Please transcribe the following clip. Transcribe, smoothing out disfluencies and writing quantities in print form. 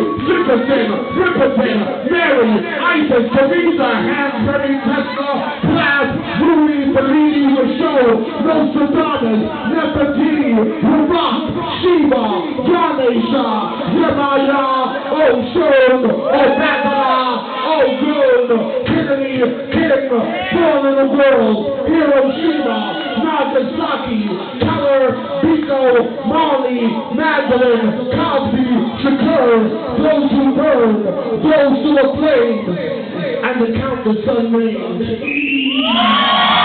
Jefferson, Ripperton, Mary, Isis, Teresa, Hanford, Tesla, Plath, Louis, Bellini, Michaud, Nostradamus, Nefertiti, Rock, Shiva, Ganesha, Yemaya, Oshun, Obama, Ogun, Kennedy, King, born in the world, Hiroshima, Nagasaki, Keller, Biko, Molly, Magdalene, Cosby, Shakur, those who burn, those who are flamed, and the countless unnamed.